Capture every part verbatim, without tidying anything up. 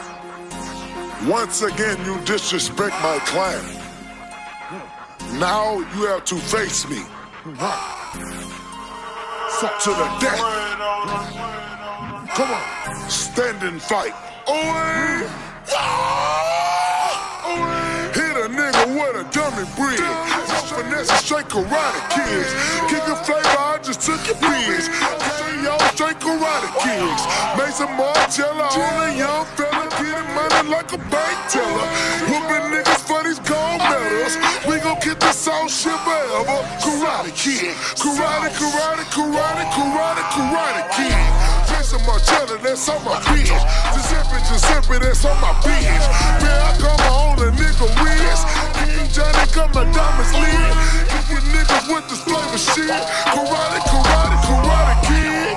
Once again, you disrespect my clan. Now you have to face me. Fuck to the death. Come on, stand and fight. Away. Hit a nigga with a dummy bridge. Finesse straight karate kids. Kickin' flavor, I just took your biz. K O straight karate kids. Made some Margiela on a young fella. Getting money like a bank teller. Whooping niggas for these gold medals. We gon' get this all shit forever. Karate kid. Karate, karate, karate, karate, karate kid. Jason Margiela, that's on my bitch. Giuseppe, Giuseppe, that's on my bitch. Man, I come on a nigga wrist. King Johnny got my diamonds lit. Kicking niggas with this flavor shit. Karate, karate, karate kid.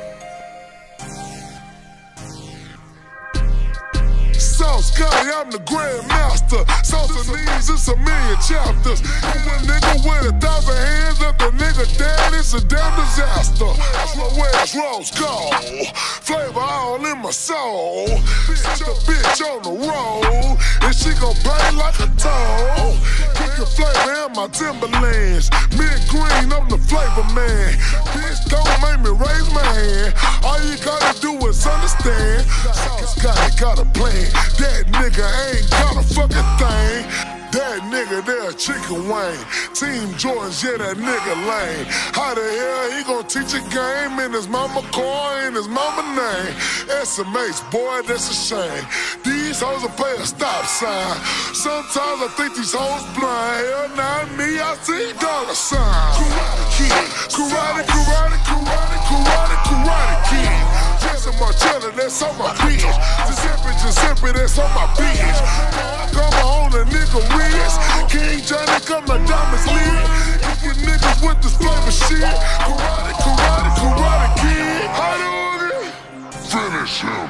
South Scotty, I'm the Grand Master. South Leaves, it's a million chapters. And a nigga with a thousand hands up, the nigga dead, it's a damn disaster. Where's Rose Gold? Flavor all in my soul. Bitch, a bitch on the road, and she gon' pay like a toll. Kickin' flavor in my Timberlands. Mid green, I'm the flavor man. Bitch, don't make me raise my hand. All you gotta do is understand. South Scotty got a plan. That nigga ain't got a fucking thing. That nigga there, Chicken Wayne. Team Jordans, yeah, that nigga lame. How the hell he gon' teach a game in his mama car, in his mama name? S M H, boy, that's a shame. These hoes will play a stop sign. Sometimes I think these hoes blind. Hell, not me, I see dollar sign. Karate kid, karate, karate, karate, karate, karate kid. Jason Margiela, that's on my bitch. Giuseppe, Giuseppe, that's on my bitch. Come on, a nigga wrist. King Johnny got my diamonds lit. Kicking niggas with this flavor shit. Karate, karate, karate kid. Hadouken! Finish him.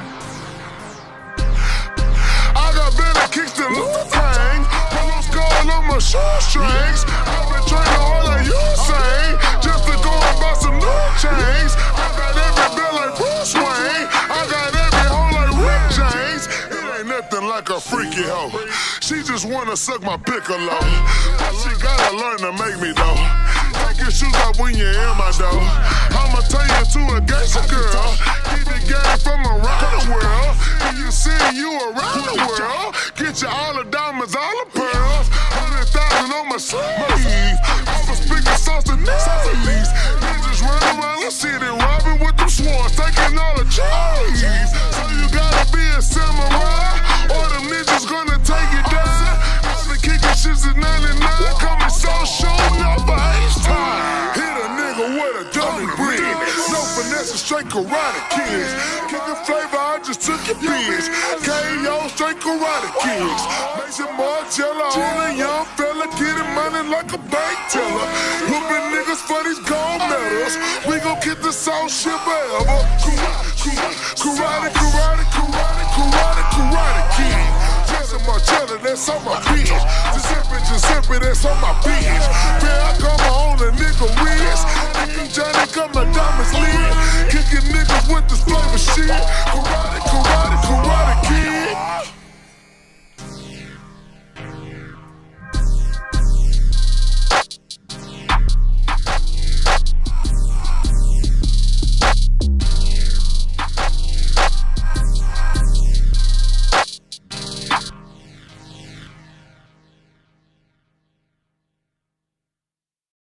I got Billy Kingston, Luther Tang. Polo skull on my shoestrings. I've been training all like you say, just to go and buy some new chains. I got every bill like Bruce Wayne. I got every hoe like Rick James. It ain't nothing like a freaky hoe. She just wanna suck my piccolo. But she gotta learn to make me though. Take your shoes off when you're in my dough. I'ma turn you to a gangster girl. Keep the game from around the world. And you see you around the world. Get you all the diamonds, all the pearls. Hundred thousand on my sleeve. I was speaking sauce to knees. Niggas run around the city robbing with them swords, taking all the cheese. So you gotta be a samurai, or them niggas gonna take you down. I've been kicking shit since ninety-nine, coming so showing up for H time. Hit a nigga with a dummy bridge. No finesse, straight karate kids. Kicking flavor, I just took your biz. K O straight karate kids. Mason Margiela on a young fella, getting money like a bank teller. Whooping niggas for these gold medals. We gon' get this all shit forever. Karate, karate, karate, karate, karate kid. Jason Margiela, that's on my bitch. Giuseppe, Giuseppe, that's on my bitch. Man, I come on a nigga wrist. King Johnny got my diamonds lit. Kicking niggas with this flavor shit.